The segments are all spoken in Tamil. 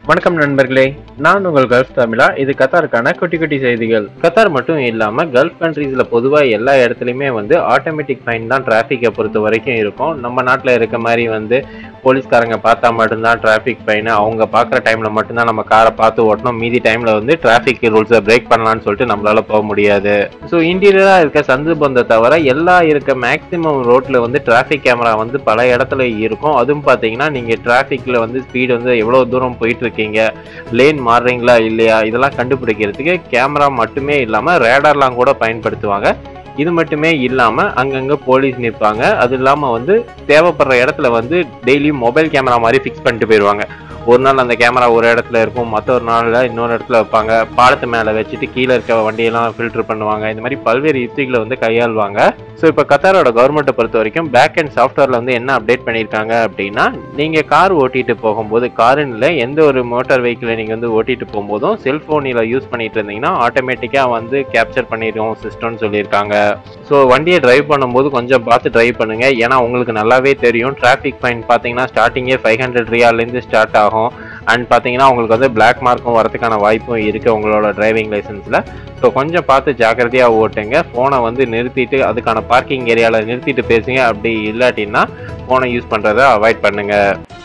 வணக்கம் நண்பர்களே, நான் உங்கள் கல்ஃப் தமிழா. இது கத்தாருக்கான குட்டி குட்டி செய்திகள். கத்தார் மட்டும் இல்லாம கல்ஃப் கண்ட்ரீஸ்ல பொதுவா எல்லா இடத்துலயுமே ஆட்டோமேட்டிக் ஃபைன் தான் டிராஃபிக்கை பொறுத்த வரைக்கும் இருக்கும். நம்ம நாட்டில் இருக்க மாதிரி போலீஸ்காரங்க பார்த்தா மட்டும்தான் டிராஃபிக் ஃபைன், அவங்க பார்க்குற டைம்ல மட்டும்தான் நம்ம காரை பார்த்து ஓட்டணும். மீதி டைம்ல டிராஃபிக் ரூல்ஸை பிரேக் பண்ணலாம்னு சொல்லிட்டு நம்மளால போக முடியாது. ஸோ இன்டீரியரா இருக்க சந்து பந்தை தவிர எல்லா இருக்க மேக்சிமம் ரோட்ல டிராஃபிக் கேமரா பல இடத்துல இருக்கும். அதுவும் பார்த்தீங்கன்னா நீங்க டிராஃபிக்ல ஸ்பீடு எவ்வளவு தூரம் போயிட்டு இருக்கீங்க, லேன் மாறுறீங்களா இல்லையா, இதெல்லாம் கண்டுபிடிக்கிறதுக்கு கேமரா மட்டுமே இல்லாம ரேடார்லாம் கூட பயன்படுத்துவாங்க. இது மட்டுமே இல்லாம அங்கங்க போலீஸ் நிற்பாங்க. அது இல்லாம தேவைப்படுற இடத்துல டெய்லியும் மொபைல் கேமரா மாதிரி ஃபிக்ஸ் பண்ணிட்டு போயிடுவாங்க. ஒரு நாள் அந்த கேமரா ஒரு இடத்துல இருக்கும், மற்றொரு நாள்ல இன்னொரு இடத்துல வைப்பாங்க. பாலத்து மேல வச்சுட்டு கீழே இருக்க வண்டியெல்லாம் ஃபில்டர் பண்ணுவாங்க. இந்த மாதிரி பல்வேறு யுக்திகளை கையாளுவாங்க. ஸோ இப்போ கத்தாரோட கவர்மெண்ட்டை பொறுத்த வரைக்கும் பேக் அண்ட் சாஃப்ட்வேர்ல என்ன அப்டேட் பண்ணியிருக்காங்க அப்படின்னா, நீங்க கார் ஓட்டிட்டு போகும்போது, காரின்ல எந்த ஒரு மோட்டார் வெஹிக்கிளை நீங்க ஓட்டிட்டு போகும்போதும் செல்போனில் யூஸ் பண்ணிட்டு இருந்தீங்கன்னா ஆட்டோமேட்டிக்கா கேப்சர் பண்ணிடும் சிஸ்டம்னு சொல்லியிருக்காங்க. ஸோ வண்டியை டிரைவ் பண்ணும்போது கொஞ்சம் பார்த்து டிரைவ் பண்ணுங்க. ஏன்னா உங்களுக்கு நல்லாவே தெரியும், டிராஃபிக் ஃபைன் பார்த்தீங்கன்னா ஸ்டார்டிங்கே 500 ரியால்லேருந்து ஸ்டார்ட் ஆகும். அண்ட் பார்த்தீங்கன்னா உங்களுக்கு பிளாக் மார்க்கும் வரதுக்கான வாய்ப்பும் இருக்கு உங்களோட டிரைவிங் லைசன்ஸ்ல. ஸோ கொஞ்சம் பார்த்து ஜாக்கிரதையாக ஓட்டுங்க. ஃபோனை நிறுத்திட்டு அதுக்கான பார்க்கிங் ஏரியாவில் நிறுத்திட்டு பேசுங்க. அப்படி இல்லாட்டின்னா ஃபோனை யூஸ் பண்ணுறதை அவாய்ட் பண்ணுங்க.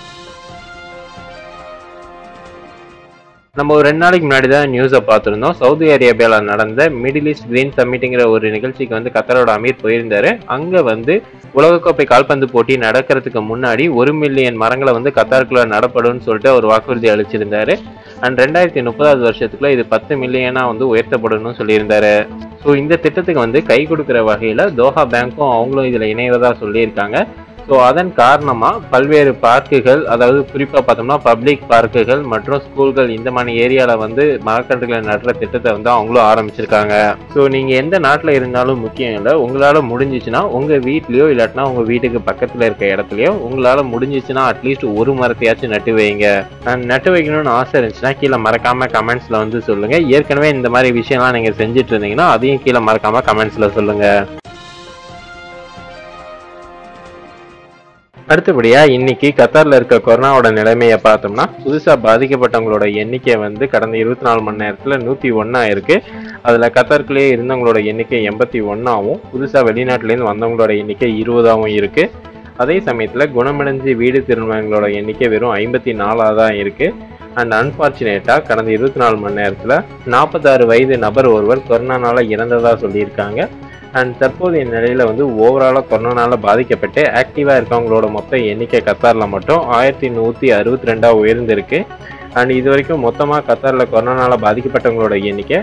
நம்ம ஒரு 2 நாளைக்கு முன்னாடி தான் நியூஸை பார்த்துருந்தோம். சவுதி அரேபியாவில் நடந்த மிடில் ஈஸ்ட் கிரீன் சம்மிட்டுங்கிற ஒரு நிகழ்ச்சிக்கு கத்தாரோட அமீர் போயிருந்தாரு. அங்கே உலகக்கோப்பை கால்பந்து போட்டி நடக்கிறதுக்கு முன்னாடி 1 மில்லியன் மரங்களை கத்தாருக்குள்ள நடப்படும் சொல்லிட்டு ஒரு வாக்குறுதி அளிச்சிருந்தாரு. அண்ட் 2030 வருஷத்துக்குள்ள இது 10 மில்லியனா உயர்த்தப்படணும்னு சொல்லியிருந்தாரு. ஸோ இந்த திட்டத்துக்கு கை கொடுக்குற வகையில் தோஹா பேங்க்கும் அவங்களும் இதில் இணைவதா சொல்லியிருக்காங்க. ஸோ அதன் காரணமாக பல்வேறு பார்க்குகள், அதாவது குறிப்பாக பார்த்தோம்னா பப்ளிக் பார்க்குகள் மற்றும் ஸ்கூல்கள், இந்த மாதிரி ஏரியாவில் மரக்கன்றுகளை நடுற திட்டத்தை அவங்களும் ஆரம்பிச்சிருக்காங்க. ஸோ நீங்கள் எந்த நாட்டில் இருந்தாலும் முக்கியம் இல்லை, உங்களால் முடிஞ்சிச்சுன்னா உங்கள் வீட்லேயோ இல்லாட்டினா உங்கள் வீட்டுக்கு பக்கத்தில் இருக்க இடத்துலையோ உங்களால் முடிஞ்சிச்சுன்னா அட்லீஸ்ட் ஒரு மரத்தையாச்சும் நட்டு வைங்க. நட்டு வைக்கணும்னு ஆசை இருந்துச்சுன்னா கீழே மறக்காமல் கமெண்ட்ஸில் சொல்லுங்கள். ஏற்கனவே இந்த மாதிரி விஷயம்லாம் நீங்கள் செஞ்சுட்டு இருந்தீங்கன்னா அதையும் கீழே மறக்காமல் கமெண்ட்ஸில் சொல்லுங்கள். அடுத்தபடியா இன்னைக்கு கத்தார்ல இருக்க கொரோனாவோட நிலைமையை பார்த்தோம்னா, புதுசா பாதிக்கப்பட்டவங்களோட எண்ணிக்கை கடந்த 24 மணி நேரத்துல 101 இருக்கு. அதுல கத்தாருக்குள்ளேயே இருந்தவங்களோட எண்ணிக்கை 81ஆவும், புதுசா வெளிநாட்டுலேருந்து வந்தவங்களோட எண்ணிக்கை 20ஆவும் இருக்கு. அதே சமயத்துல குணமடைஞ்சு வீடு திரும்பினவங்களோட எண்ணிக்கை வெறும் 54ஆ தான் இருக்கு. அண்ட் அன்பார்ச்சுனேட்டா கடந்த 24 மணி நேரத்துல 46 வயது நபர் ஒருவர் கொரோனானால இறந்ததா சொல்லியிருக்காங்க. அண்ட் தற்போதைய நிலையில ஓவராலா கொரோனால பாதிக்கப்பட்டு ஆக்டிவா இருக்கவங்களோட மொத்த எண்ணிக்கை கத்தார்ல மட்டும் 1162 உயர்ந்திருக்கு. அண்ட் இது வரைக்கும் மொத்தமா கத்தார்ல கொரோனால பாதிக்கப்பட்டவங்களோட எண்ணிக்கை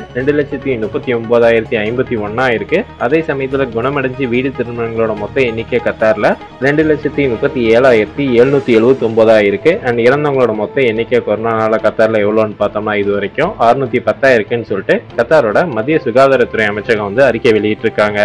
2,39,051 இருக்கு. அதே சமயத்துல குணமடைஞ்சு வீடு திரும்பினவங்களோட மொத்த எண்ணிக்கை கத்தார்ல 2,37,779 இருக்கு. அண்ட் இறந்தவங்களோட மொத்த எண்ணிக்கை கொரோனால கத்தார்ல எவ்வளோன்னு பார்த்தோம்னா இது வரைக்கும் 610 இருக்குன்னு சொல்லிட்டு கத்தாரோட மத்திய சுகாதாரத்துறை அமைச்சகம் அறிக்கை வெளியிட்டிருக்காங்க.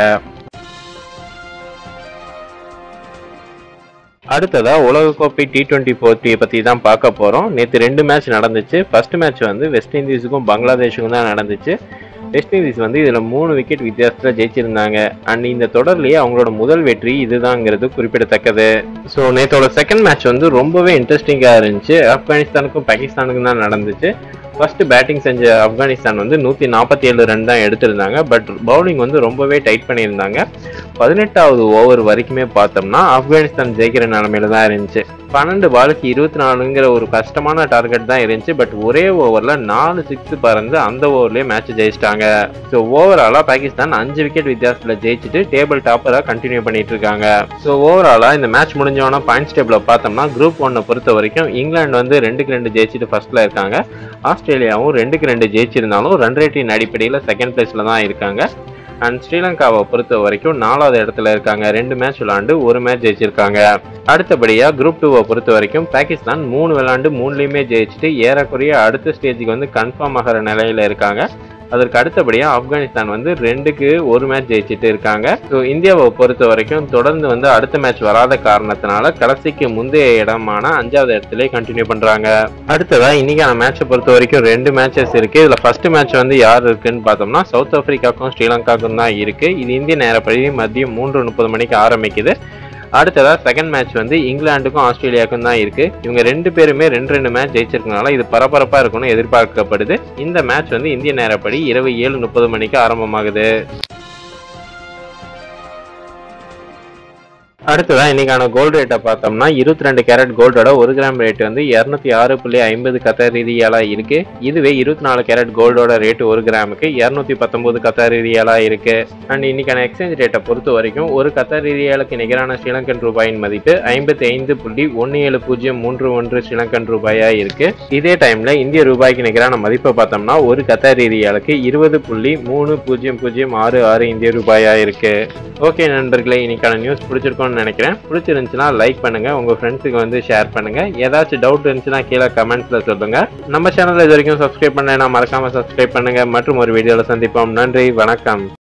அடுத்ததா உலகக்கோப்பை T20 போட்டியை பத்தி தான் பார்க்க போறோம். நேற்று 2 மேட்ச் நடந்துச்சு. ஃபர்ஸ்ட் மேட்ச் வெஸ்ட் இண்டீஸுக்கும் பங்களாதேஷுக்கும் தான் நடந்துச்சு. வெஸ்ட் இண்டீஸ் இதுல 3 விக்கெட் வித்தியாசத்துல ஜெயிச்சிருந்தாங்க. அண்ட் இந்த தொடர்லயே அவங்களோட முதல் வெற்றி இதுதாங்கிறது குறிப்பிடத்தக்கது. ஸோ நேற்றோட செகண்ட் மேட்ச் ரொம்பவே இன்ட்ரெஸ்டிங்கா இருந்துச்சு. ஆப்கானிஸ்தானுக்கும் பாகிஸ்தானுக்கும் தான் நடந்துச்சு. ஃபர்ஸ்ட் பேட்டிங் செஞ்ச ஆப்கானிஸ்தான் 147 ரன் தான் எடுத்திருந்தாங்க. பட் பவுலிங் ரொம்பவே டைட் பண்ணியிருந்தாங்க. 18வது ஓவர் வரைக்குமே பார்த்தோம்னா ஆப்கானிஸ்தான் ஜெயிக்கிற நிலைமையில தான் இருந்துச்சு. 12 பாலுக்கு 24ங்கிற ஒரு கஷ்டமான டார்கெட் தான் இருந்துச்சு. பட் ஒரே ஓவர்ல 4 6 பறந்து அந்த ஓவர்லயே மேட்ச் ஜெயிச்சிட்டாங்க. ஸோ ஓவராலா பாகிஸ்தான் 5 விக்கெட் வித்தியாசத்துல ஜெயிச்சுட்டு டேபிள் டாப்பரா கண்டினியூ பண்ணிட்டு இருக்காங்க. ஸோ ஓவராலா இந்த மேட்ச் முடிஞ்சவனா பாயிண்ட்ஸ் டேபிள பார்த்தோம்னா குரூப் 1 பொறுத்த வரைக்கும் இங்கிலாந்து 2-2 ஜெயிச்சுட்டு ஃபர்ஸ்ட்ல இருக்காங்க. ஆஸ்திரேலியாவும் 2-2 ஜெயிச்சிருந்தாலும் ரன் ரேட்டின் அடிப்படையில் செகண்ட் பிளேஸ்ல தான் இருக்காங்க. அண்ட் ஸ்ரீலங்காவை பொறுத்த வரைக்கும் 4வது இடத்துல இருக்காங்க. 2 மேட்ச் விளையாண்டு 1 மேட்ச் ஜெயிச்சிருக்காங்க. அடுத்தபடியா குரூப் 2 பொறுத்த வரைக்கும் பாகிஸ்தான் 3 விளையாண்டு 3லயுமே ஜெயிச்சுட்டு ஏறக்குறைய அடுத்த ஸ்டேஜுக்கு கன்ஃபார்ம் ஆகிற நிலையில இருக்காங்க. அதற்கு அடுத்தபடியா ஆப்கானிஸ்தான் 2க்கு 1 மேட்ச் ஜெயிச்சுட்டு இருக்காங்க. ஸோ இந்தியாவை பொறுத்த வரைக்கும் தொடர்ந்து அடுத்த மேட்ச் வராத காரணத்தினால கடைசிக்கு முந்தைய இடமான 5வது இடத்துல கண்டினியூ பண்றாங்க. அடுத்ததா இன்னைக்கான மேட்சை பொறுத்த வரைக்கும் 2 மேட்சஸ் இருக்கு. இதுல ஃபர்ஸ்ட் மேட்ச் யார் இருக்குன்னு பார்த்தோம்னா சவுத் ஆப்பிரிக்காவுக்கும் ஸ்ரீலங்காவுக்கும் தான் இருக்கு. இது இந்திய நேரப்படி மதியம் 3:30 மணிக்கு ஆரம்பிக்குது. அடுத்ததா செகண்ட் மேட்ச் வந்து இங்கிலாந்துக்கும் ஆஸ்திரேலியாவுக்கும் தான் இருக்கு. இவங்க 2 பேருமே 2 மேட்ச் ஜெயிச்சிருக்கனால இது பரபரப்பா இருக்கும்னு எதிர்பார்க்கப்படுது. இந்த மேட்ச் வந்து இந்திய நேரப்படி இரவு 7:30 மணிக்கு ஆரம்பமாகுது. அடுத்ததா இன்னைக்கான கோல்டு ரேட்டை பார்த்தோம்னா 22 கேரட் கோல்டோட 1 கிராம் ரேட் வந்து 206.50 கத்தார் ரியாலா இருக்கு. இதுவே 24 கேரட் கோல்டோட ரேட் 1 கிராமுக்கு 219 கத்தார் ரியாலா இருக்கு. அண்ட் இன்னைக்கான எக்ஸ்சேஞ்ச் ரேட்டை பொறுத்த வரைக்கும் ஒரு கத்தார் ரியாலுக்கு நிகரான ஸ்ரீலங்கன் ரூபாயின் மதிப்பு 55.1731 ஸ்ரீலங்கன் ரூபாயா இருக்கு. இதே டைம்ல இந்திய ரூபாய்க்கு நிகரான மதிப்பை பார்த்தோம்னா ஒரு கத்தார் ரியாலுக்கு 20.3066 இந்திய ரூபாயா இருக்கு. ஓகே நண்பர்களே, இன்னைக்கான நியூஸ் பிடிச்சிருக்கோம்னு நினைக்கிறேன். பிடிச்சிருந்துச்சுன்னா லைக் பண்ணுங்க, உங்க ஃப்ரெண்ட்ஸுக்கு வந்து ஷேர் பண்ணுங்க. ஏதாச்சும் டவுட் இருந்துச்சுன்னா கீழே கமெண்ட்ஸ்ல சொல்லுங்க. நம்ம சேனல்ல இது வரைக்கும் சப்ஸ்கிரைப் பண்ணலைன்னா மறக்காம சப்ஸ்கிரைப் பண்ணுங்க. மற்றும் ஒரு வீடியோல சந்திப்போம். நன்றி, வணக்கம்.